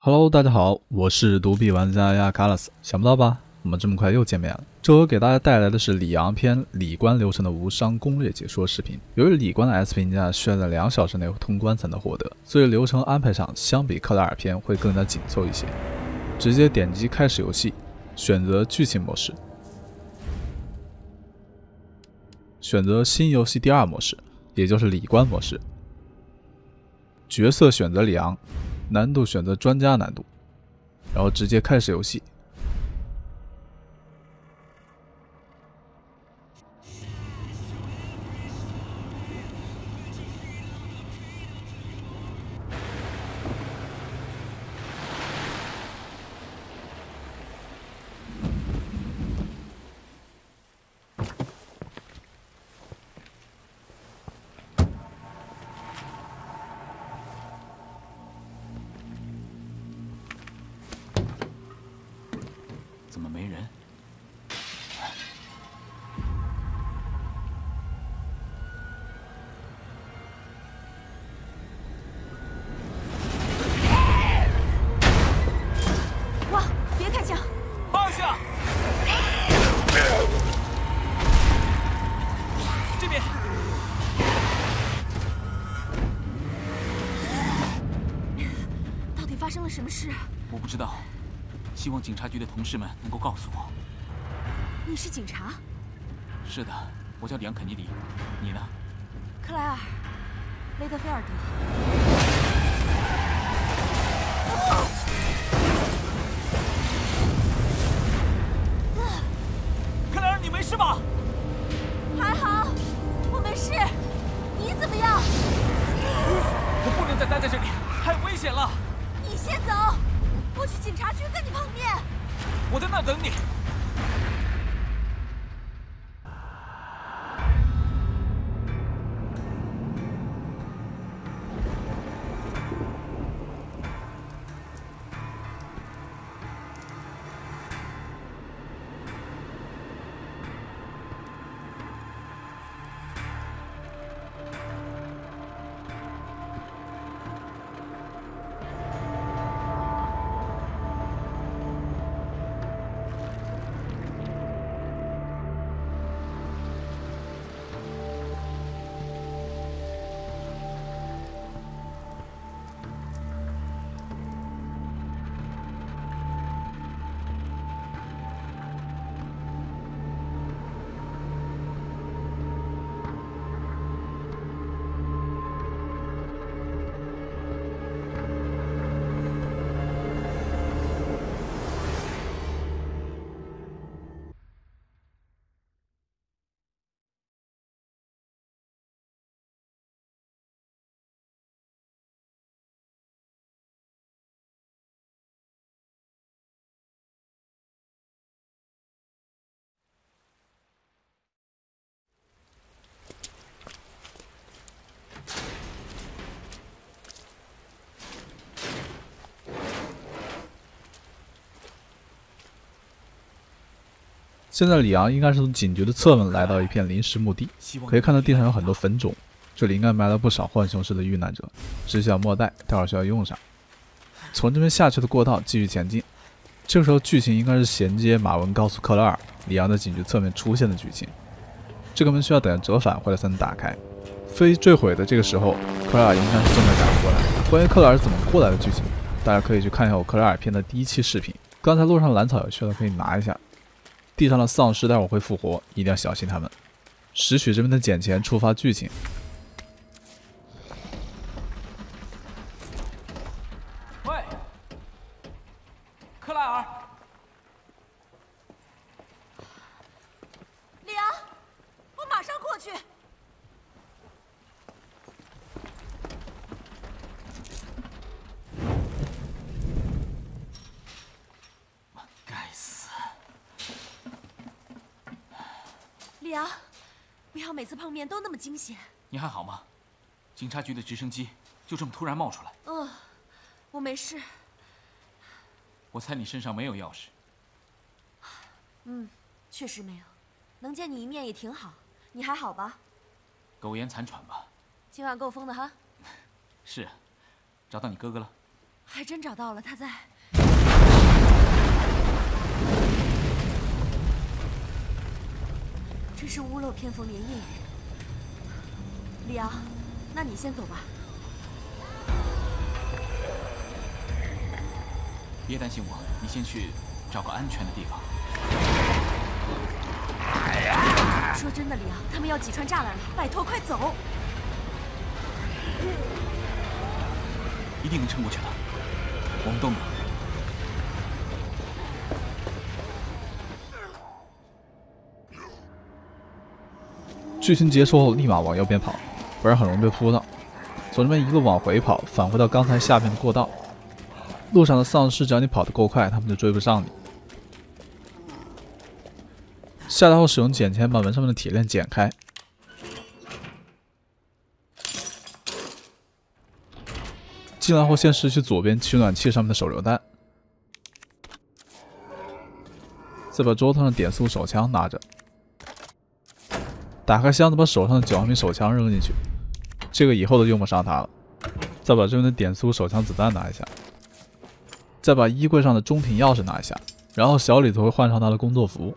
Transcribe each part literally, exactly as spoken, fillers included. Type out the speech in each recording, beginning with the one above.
Hello， 大家好，我是独臂玩家亚卡拉斯。想不到吧，我们这么快又见面了。这回给大家带来的是里昂篇里关流程的无伤攻略解说视频。由于里关的 S 评价需要在两小时内通关才能获得，所以流程安排上相比克莱尔篇会更加紧凑一些。直接点击开始游戏，选择剧情模式，选择新游戏第二模式，也就是里关模式。角色选择里昂。难度选择专家难度，然后直接开始游戏。 怎么没人？ 哇！别开枪！ 放下！这边。 到底发生了什么事？ 我不知道。希望警察局的同事们能够告诉我。 你是警察？ 是的，我叫里昂·肯尼迪。你呢？ 克莱尔·雷德菲尔德。 克莱尔，你没事吧？ 还好，我没事。你怎么样？ 我不能再待在这里，太危险了。 你先走。我去警察局跟你碰面。 我在那等你。 现在里昂应该是从警局的侧门来到一片临时墓地，可以看到地上有很多坟冢，这里应该埋了不少浣熊市的遇难者，只需要末代，待会儿需要用上。从这边下去的过道继续前进，这个时候剧情应该是衔接马文告诉克莱尔里昂在警局侧面出现的剧情。这个门需要等折返回来才能打开。飞机坠毁的这个时候，克莱尔应该是正在赶过来。关于克莱尔怎么过来的剧情，大家可以去看一下我克莱尔篇的第一期视频。刚才路上蓝草有需要的可以拿一下。地上的丧尸待会儿会复活，一定要小心他们。拾取这边的捡钱，触发剧情。 喂，克莱尔， 里昂，我马上过去。 该死！ 里昂，不要每次碰面都那么惊险。 你还好吗？警察局的直升机就这么突然冒出来。 嗯，我没事。 我猜你身上没有钥匙。 嗯，确实没有。能见你一面也挺好。你还好吧？ 苟延残喘吧。 今晚够疯的哈。 是，找到你哥哥了。 还真找到了，他在。真是屋漏偏逢连夜雨。李昂，那你先走吧。 别担心我，你先去找个安全的地方。 说真的，李昂，他们要挤穿栅栏了，拜托快走！ 一定能撑过去的，我们都能。 剧情结束后，立马往右边跑，不然很容易被扑到。从这边一路往回跑，返回到刚才下面的过道。路上的丧尸，只要你跑得够快，他们就追不上你。下来后使用剪钳把门上面的铁链剪开。进来后先拾取左边取暖器上面的手榴弹，再把桌头上的点速手枪拿着。打开箱子，把手上的九毫米手枪扔进去，这个以后都用不上它了。再把这边的点速手枪子弹拿一下，再把衣柜上的中庭钥匙拿一下，然后小李子会换上他的工作服。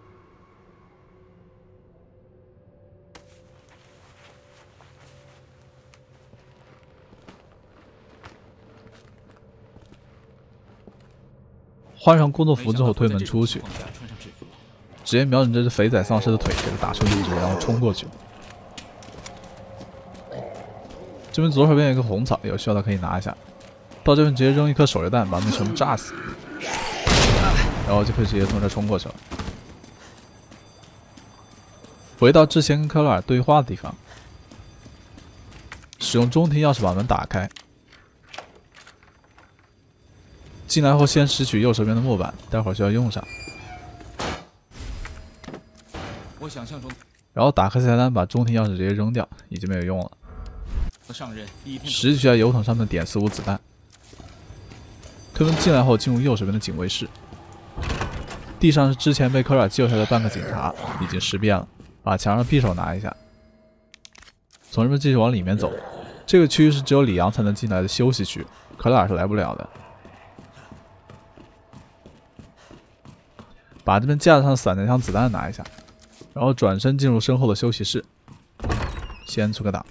换上工作服之后，推门出去，直接瞄准这只肥仔丧尸的腿，给他打出一指，然后冲过去。这边左手边有一个红草，有需要的可以拿一下。到这边直接扔一颗手榴弹，把他们全部炸死，然后就可以直接从这冲过去了。回到之前跟科勒尔对话的地方，使用中庭钥匙把门打开。进来后先拾取右手边的木板，待会儿需要用上。 我想象中， 然后打开菜单，把中庭钥匙直接扔掉，已经没有用了。 上任第一天， 拾取下油桶上面的点四五子弹。推门进来后，进入右手边的警卫室。地上是之前被科尔救下来的半个警察，已经尸变了。把墙上匕首拿一下，从这边继续往里面走。这个区域是只有里昂才能进来的休息区，科尔是来不了的。把这边架子上的散弹枪子弹拿一下，然后转身进入身后的休息室，先出个档。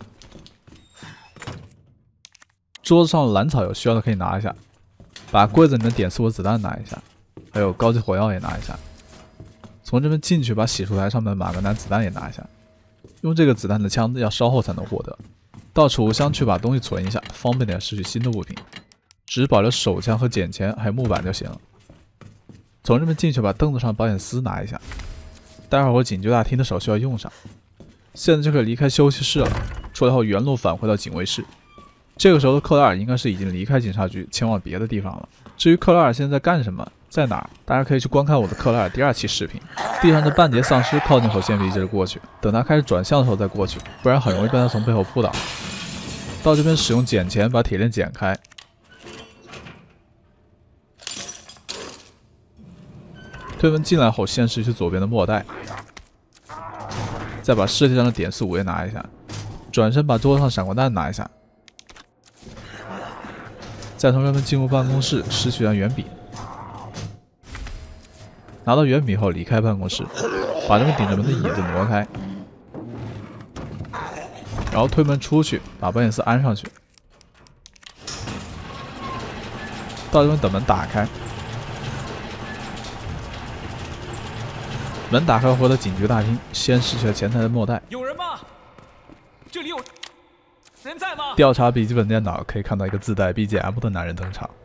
桌子上的蓝草有需要的可以拿一下，把柜子里面点四五子弹拿一下，还有高级火药也拿一下。从这边进去，把洗漱台上面的马格南子弹也拿一下。用这个子弹的枪要稍后才能获得。到储物箱去把东西存一下，方便点拾取新的物品。只保留手枪和剪钳还有木板就行了。从这边进去，把凳子上的保险丝拿一下，待会儿我警局大厅的手需要用上。现在就可以离开休息室了，出来后原路返回到警卫室。这个时候的克莱尔应该是已经离开警察局，前往别的地方了。至于克莱尔现在在干什么，在哪儿，大家可以去观看我的克莱尔第二期视频。地上的半截丧尸靠近后先别急着过去，等他开始转向的时候再过去，不然很容易被他从背后扑倒。到这边使用剪钳把铁链剪开。推门进来后，先拾取左边的末代，再把尸体上的点四五也拿一下，转身把桌上的闪光弹拿一下，再从这边进入办公室，拾取下圆笔，拿到圆笔后离开办公室，把这边顶着门的椅子挪开，然后推门出去，把保险丝安上去，到这边等门打开。门打开，回到警局大厅，先拾取了前台的末代。 有人吗？这里有人在吗？ 调查笔记本电脑可以看到一个自带 B G M 的男人登场。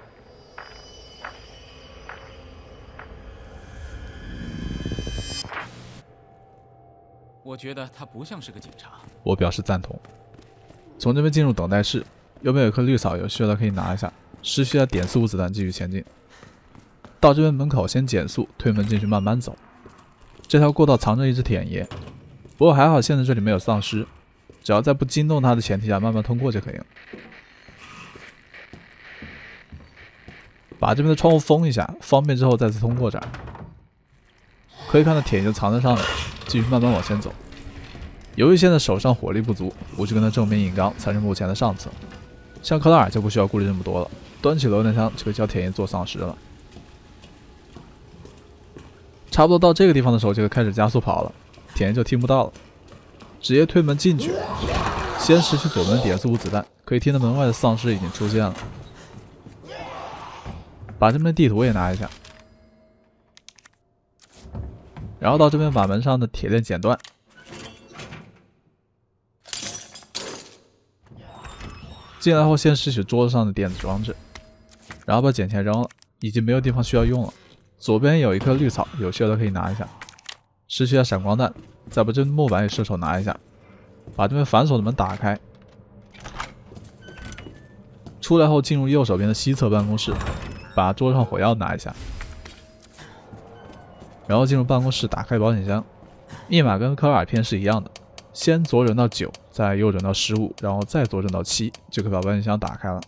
我觉得他不像是个警察。 我表示赞同。从这边进入等待室，右边有颗绿草，有需要的可以拿一下。拾取下点四五子弹，继续前进。到这边门口先减速，推门进去，慢慢走。这条过道藏着一只舔爷，不过还好现在这里没有丧尸，只要在不惊动它的前提下慢慢通过就可以了。把这边的窗户封一下，方便之后再次通过这儿。可以看到舔爷就藏在上面，继续慢慢往前走。由于现在手上火力不足，不去跟他正面硬刚才是目前的上策。像克拉尔就不需要顾虑这么多了， 端起榴弹枪就可以叫铁爷做丧尸了。差不多到这个地方的时候，就可以开始加速跑了，铁爷就听不到了，直接推门进去。先拾取左门点四五子弹，可以听到门外的丧尸已经出现了。把这边的地图也拿一下，然后到这边把门上的铁链剪断。进来后先拾取桌子上的电子装置，然后把捡钱扔了，已经没有地方需要用了。左边有一棵绿草，有需要的可以拿一下。拾取下闪光弹，再把这木板与射手拿一下，把这边反锁的门打开。出来后进入右手边的西侧办公室，把桌上火药拿一下，然后进入办公室，打开保险箱。密码跟科尔片是一样的，先左转到九，再右转到十五，然后再左转到七，就可以把保险箱打开了。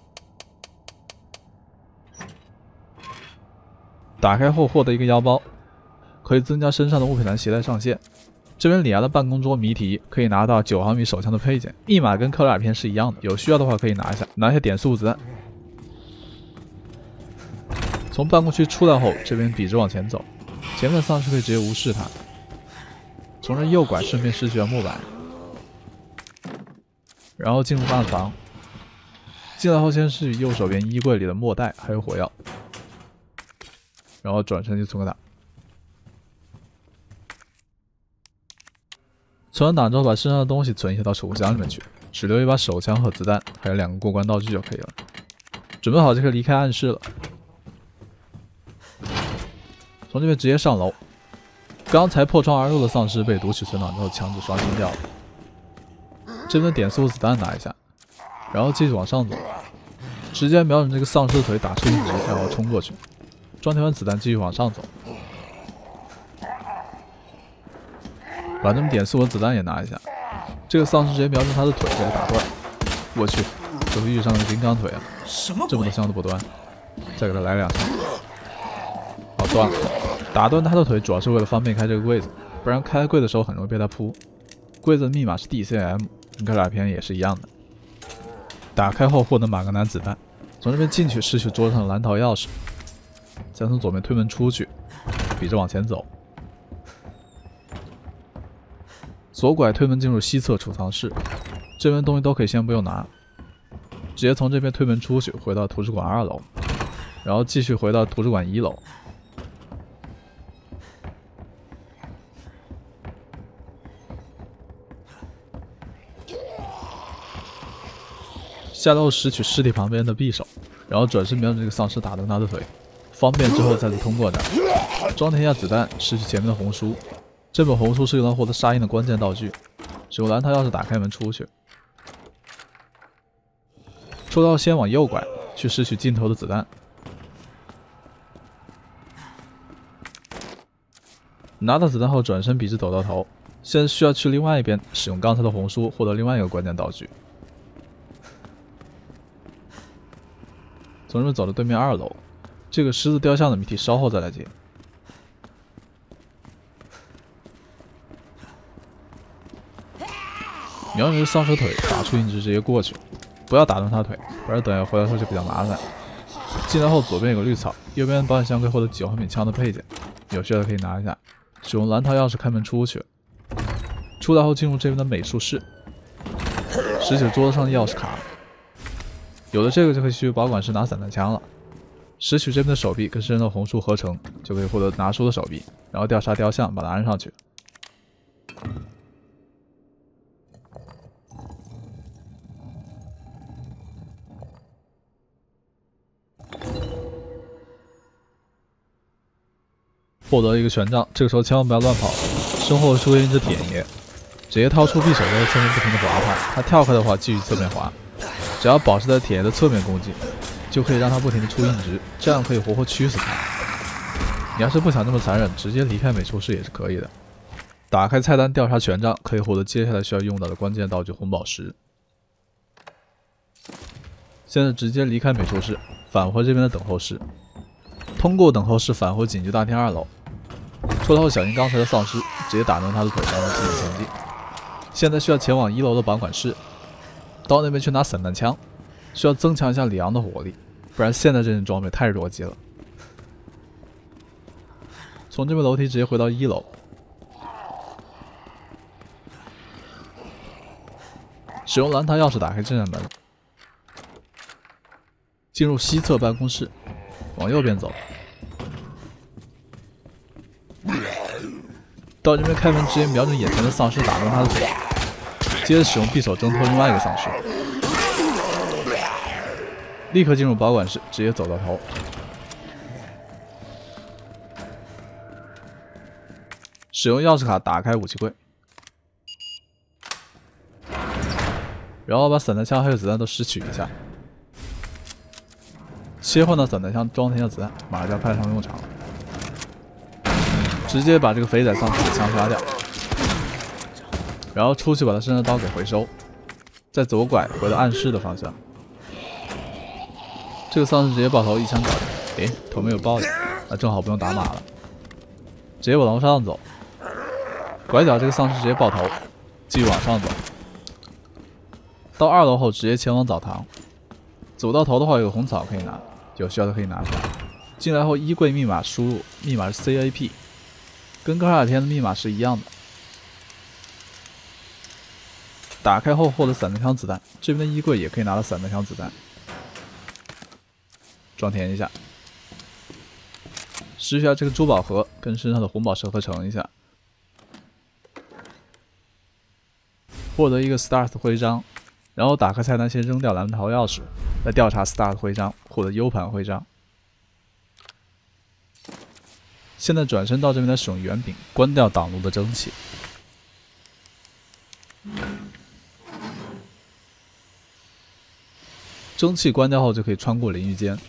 打开后获得一个腰包，可以增加身上的物品栏携带上限。这边李涯的办公桌谜题可以拿到九毫米手枪的配件，密码跟科尔片是一样的，有需要的话可以拿一下，拿一下点四五子弹。从办公区出来后，这边笔直往前走，前面的丧尸可以直接无视他。从这右拐，顺便拾取了木板，然后进入暗房。进来后先拾取右手边衣柜里的墨袋还有火药，然后转身去存个档。存完档之后，把身上的东西存一下到储物箱里面去，只留一把手枪和子弹，还有两个过关道具就可以了。准备好就可以离开暗室了。从这边直接上楼。刚才破窗而入的丧尸被读取存档之后强制刷新掉了。这边的点四五子弹拿一下，然后继续往上走，直接瞄准这个丧尸的腿打出一击，然后冲过去。装填完子弹继续往上走，把这么点四五子弹也拿一下。这个丧尸直接瞄准他的腿给他打断，我去，这会遇上了金刚腿啊！ 什么这么多枪都不断，再给他来两枪。好，断了。打断他的腿主要是为了方便开这个柜子，不然开柜的时候很容易被他扑。柜子的密码是 D C M， 跟科尔片也是一样的。打开后获得马格南子弹，从这边进去拾取桌上的蓝桃钥匙，再从左边推门出去，笔直往前走。左拐推门进入西侧储藏室，这边东西都可以先不用拿，直接从这边推门出去，回到图书馆二楼，然后继续回到图书馆一楼。下楼拾取尸体旁边的匕首，然后转身瞄准这个丧尸打断他的腿，方便之后再次通过这儿。装填一下子弹，拾取前面的红书。这本红书是用来获得杀印的关键道具，使用蓝桃钥匙打开门出去。出道先往右拐，去拾取尽头的子弹。拿到子弹后转身笔直走到头，现在需要去另外一边使用刚才的红书获得另外一个关键道具。从这边走到对面二楼，这个狮子雕像的谜题稍后再来解。瞄准丧尸腿，打出一直直接过去，不要打断他腿，不然等下回来后就比较麻烦。进来后左边有个绿草，右边保险箱可以获得九毫米枪的配件，有需要的可以拿一下。使用蓝桃钥匙开门出去，出来后进入这边的美术室，拾取桌子上的钥匙卡。有了这个就可以去保管室拿散弹枪了。拾取这边的手臂跟身上的红书合成，就可以获得拿书的手臂，然后调查雕像，把它安上去。获得一个权杖，这个时候千万不要乱跑，身后出现一只铁爷，直接掏出匕首在侧面不停的划他，他跳开的话继续侧面划。只要保持在铁爷的侧面攻击，就可以让他不停的出硬直，这样可以活活驱死他。你要是不想这么残忍，直接离开美术室也是可以的。打开菜单调查权杖，可以获得接下来需要用到的关键道具红宝石。现在直接离开美术室，返回这边的等候室。通过等候室返回警局大厅二楼。出来后小心刚才的丧尸，直接打断他的腿，让他继续前进。现在需要前往一楼的保管室。到那边去拿散弹枪，需要增强一下里昂的火力。 不然现在这件装备太弱鸡了。从这边楼梯直接回到一楼，使用蓝塔钥匙打开这扇门，进入西侧办公室，往右边走。 到这边开门，直接瞄准眼前的丧尸打断他的腿，接着使用匕首挣脱另外一个丧尸，立刻进入保管室，直接走到头，使用钥匙卡打开武器柜，然后把散弹枪还有子弹都拾取一下，切换到散弹枪装填的子弹，马上就要派上用场了。 直接把这个肥仔丧尸给枪杀掉，然后出去把他身上的刀给回收，再左拐回到暗室的方向。这个丧尸直接爆头一枪搞定，诶，头没有爆掉，那正好不用打码了，直接往楼上走，拐角这个丧尸直接爆头，继续往上走，到二楼后直接前往澡堂，走到头的话有个红草可以拿，有需要的可以拿出来。进来后衣柜密码输入，密码是 C A P。 跟科尔天的密码是一样的。打开后获得散弹枪子弹，这边的衣柜也可以拿到散弹枪子弹。装填一下，拾取下这个珠宝盒，跟身上的红宝石合成一下，获得一个 Start 徽章，然后打开菜单，先扔掉蓝桃钥匙，再调查 Start 徽章，获得 U 盘徽章。 现在转身到这边来使用圆柄关掉挡路的蒸汽，蒸汽关掉后就可以穿过淋浴间，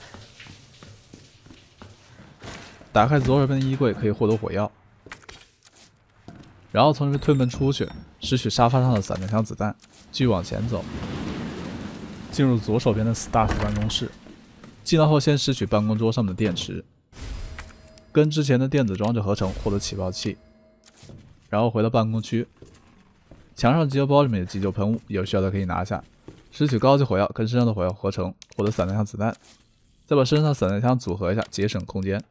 打开左手边的衣柜可以获得火药，然后从这边推门出去，拾取沙发上的散弹枪子弹，继续往前走，进入左手边的 Start 办公室，进来后先拾取办公桌上面的电池。 跟之前的电子装置合成，获得起爆器，然后回到办公区，墙上急救包里面有急救喷雾，有需要的可以拿下。拾取高级火药，跟身上的火药合成，获得散弹枪子弹，再把身上散弹枪组合一下，节省空间。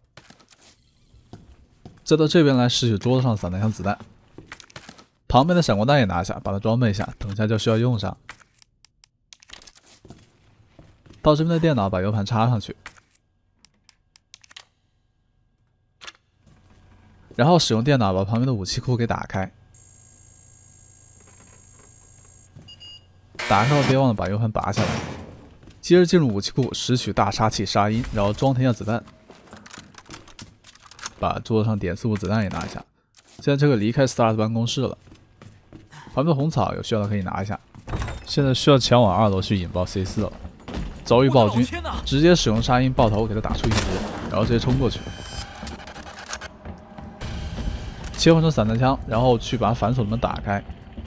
再到这边来拾取桌子上的散弹枪子弹，旁边的闪光弹也拿下，把它装备一下，等一下就需要用上。到这边的电脑，把 U 盘插上去。 然后使用电脑把旁边的武器库给打开，打开后别忘了把 U 盘拔下来。接着进入武器库，拾取大杀器沙鹰，然后装填一下子弹，把桌子上点四五子弹也拿一下。现在这个离开 Start 办公室了，旁边的红草有需要的可以拿一下。现在需要前往二楼去引爆 C 四了，遭遇暴君，直接使用沙鹰爆头给他打出一波，然后直接冲过去。 切换成散弹枪，然后去把反锁的门打开。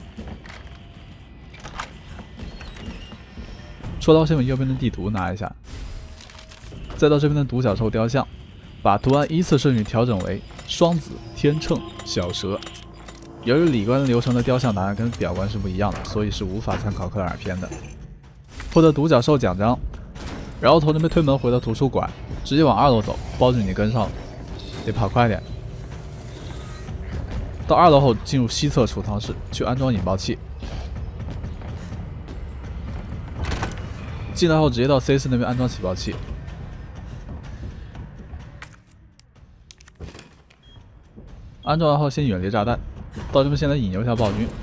戳刀先把右边的地图拿一下，再到这边的独角兽雕像，把图案依次顺序调整为双子、天秤、小蛇。由于里观流程的雕像答案跟表观是不一样的，所以是无法参考科尔片的。获得独角兽奖章，然后从这边推门回到图书馆，直接往二楼走。包君你跟上了，得跑快点。 到二楼后，进入西侧储藏室去安装引爆器。进来后直接到 C 四那边安装起爆器。安装完后先远离炸弹，到这边先来引诱一下暴君，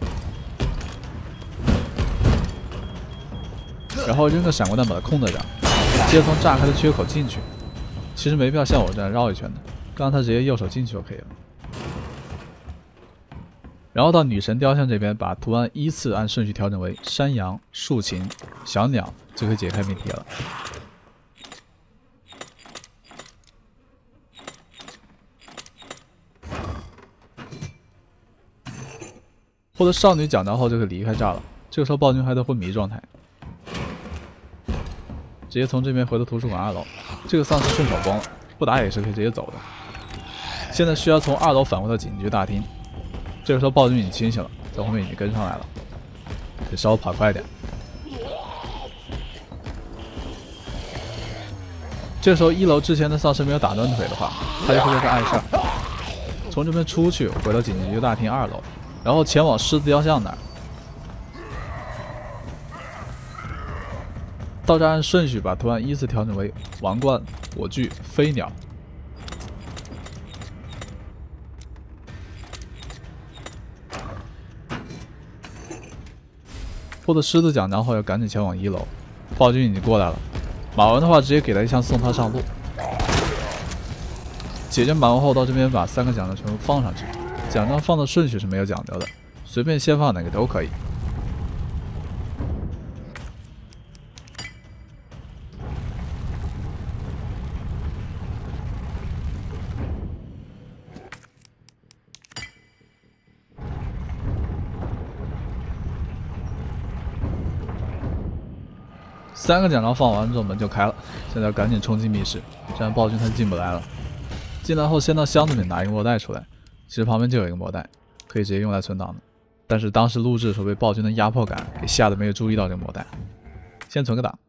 然后扔个闪光弹把它控在这儿，接着从炸开的缺口进去。其实没必要像我这样绕一圈的，刚刚他直接右手进去就可以了。 然后到女神雕像这边，把图案依次按顺序调整为山羊、竖琴、小鸟，就可以解开命题了。获得少女奖章后就可以离开这儿了。这个时候暴君还在昏迷状态，直接从这边回到图书馆二楼。这个丧尸顺手光了，不打也是可以直接走的。现在需要从二楼返回到警局大厅。 这个时候暴君已经清醒了，在后面已经跟上来了，得稍微跑快点。 这时候一楼之前的丧尸没有打断腿的话，他就会被碍事。从这边出去，回到紧急救大厅二楼，然后前往狮子雕像那儿。到这按顺序把图案依次调整为王冠、火炬、飞鸟。获得狮子奖章后，要赶紧前往一楼。暴君已经过来了，马文的话直接给他一枪送他上路。解决马文后，到这边把三个奖章全部放上去。奖章放的顺序是没有讲究的，随便先放哪个都可以。三个奖章放完之后，门就开了。现在赶紧冲进密室，这样暴君他进不来了。进来后，先到箱子里拿一个魔袋出来。其实旁边就有一个魔袋，可以直接用来存档的。但是当时录制的时候被暴君的压迫感给吓得没有注意到这个魔袋。先存个档，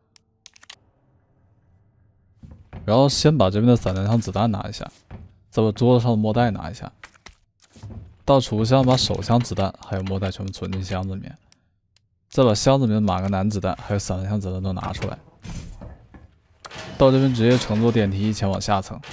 然后先把这边的散弹枪子弹拿一下，再把桌子上的魔袋拿一下。到储物箱把手枪子弹还有魔袋全部存进箱子里面。再把箱子里面的马格南子弹还有散弹枪子弹都拿出来，到这边直接乘坐电梯前往下层。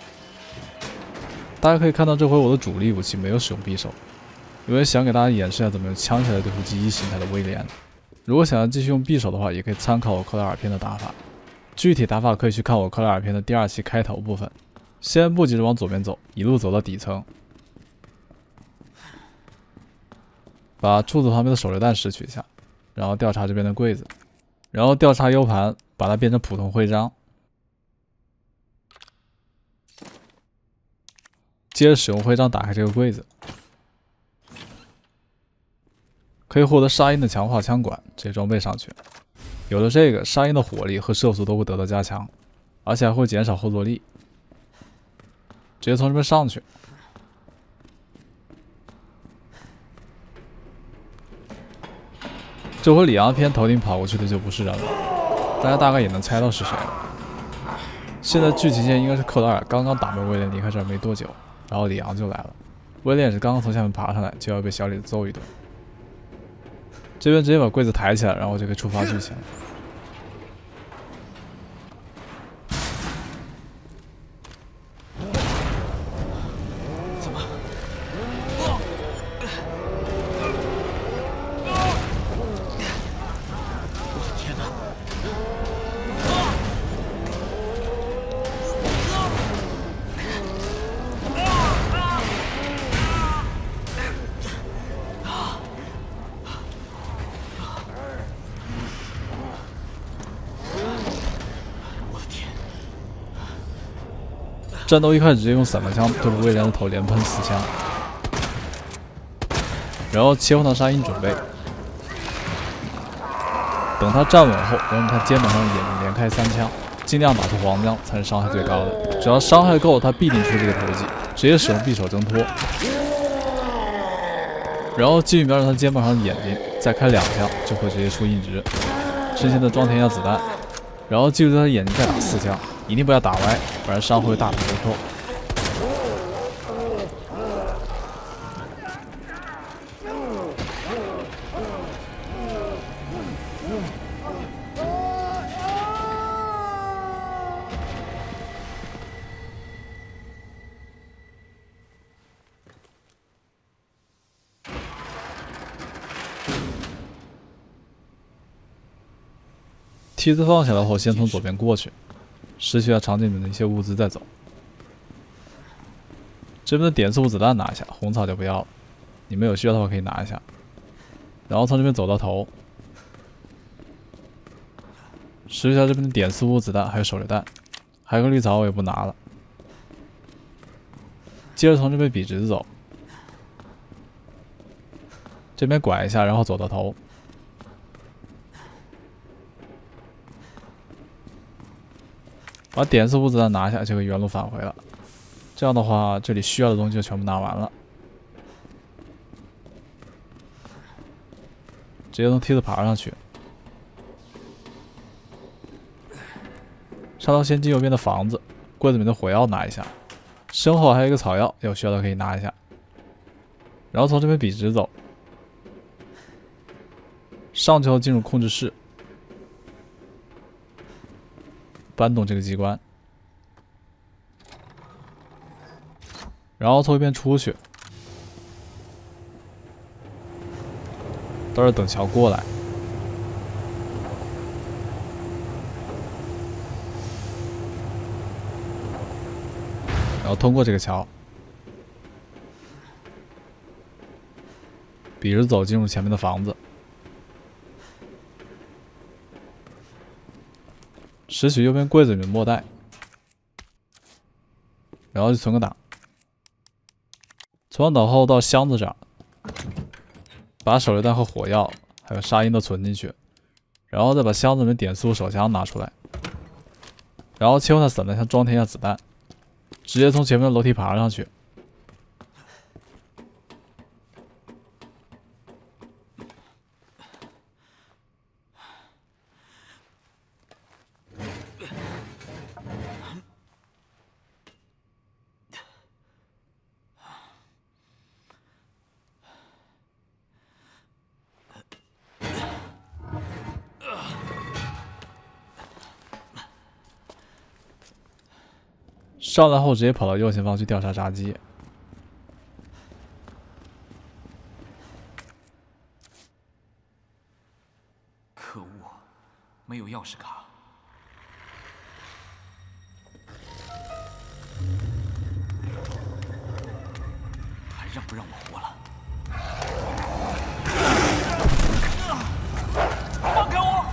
大家可以看到，这回我的主力武器没有使用匕首，因为想给大家演示一下怎么用枪械来对付记忆形态的威廉。如果想要继续用匕首的话，也可以参考我克莱尔篇的打法，具体打法可以去看我克莱尔篇的第二期开头部分。先不急着往左边走，一路走到底层，把柱子旁边的手榴弹拾取一下。然后调查这边的柜子，然后调查 U 盘，把它变成普通徽章。接着使用徽章打开这个柜子，可以获得沙鹰的强化枪管，直接装备上去。有了这个，沙鹰的火力和射速都会得到加强，而且还会减少后坐力。直接从这边上去。这回里昂篇头顶跑过去的就不是人了，大家大概也能猜到是谁了。现在剧情线应该是克莱尔刚刚打败威廉离开这儿没多久，然后里昂就来了。威廉也是刚刚从下面爬上来，就要被小李子揍一顿。这边直接把柜子抬起来，然后就可以触发剧情了。战斗一开始直接用散弹枪对付威廉的头连喷四枪，然后切换到沙鹰准备。等他站稳后，然后他肩膀上的眼睛连开三枪，尽量打出黄浆才是伤害最高的。只要伤害够，他必定出这个投技，直接使用匕首挣脱。然后继续瞄准他肩膀上的眼睛，再开两枪就会直接出硬直。之前的装填一下子弹，然后记住他的眼睛再打四枪。一定不要打歪，不然伤会大打折扣。梯子放下来后，先从左边过去。拾取下场景里面的一些物资再走。这边的点四五子弹拿一下，红草就不要了。你们有需要的话可以拿一下。然后从这边走到头，拾取下这边的点四五子弹，还有手榴弹，还有个绿草我也不拿了。接着从这边笔直走，这边拐一下，然后走到头。把点四五子弹拿下，就可以原路返回了。这样的话，这里需要的东西就全部拿完了。直接从梯子爬上去。 上到先进右边的房子，柜子里面的火药拿一下，身后还有一个草药，有需要的可以拿一下。然后从这边笔直走，上去后进入控制室，搬动这个机关，然后从一边出去，到这等桥过来。 然后通过这个桥，笔直走进入前面的房子，拾取右边柜子里面的墨袋，然后去存个档，存完档后到箱子这儿，把手榴弹和火药还有沙鹰都存进去，然后再把箱子里面点速手枪拿出来，然后切换到散弹枪装填一下子弹。 直接从前面的楼梯爬上去。上来后直接跑到右前方去调查闸机。 可恶，没有钥匙卡。还让不让我活了？放开我！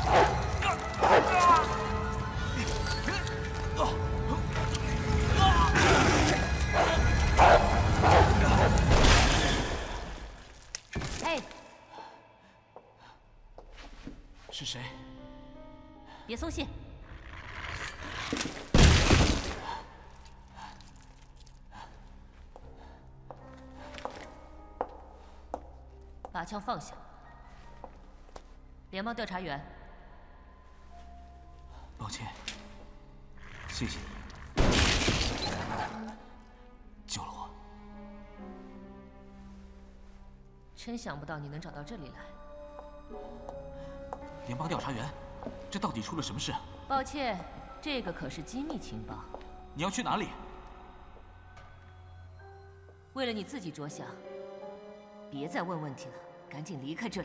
是谁？ 别松懈。把枪放下。联邦调查员。 抱歉，谢谢你，救了我。 真想不到你能找到这里来。 联邦调查员，这到底出了什么事？ 抱歉，这个可是机密情报。 你要去哪里？ 为了你自己着想，别再问问题了，赶紧离开这里。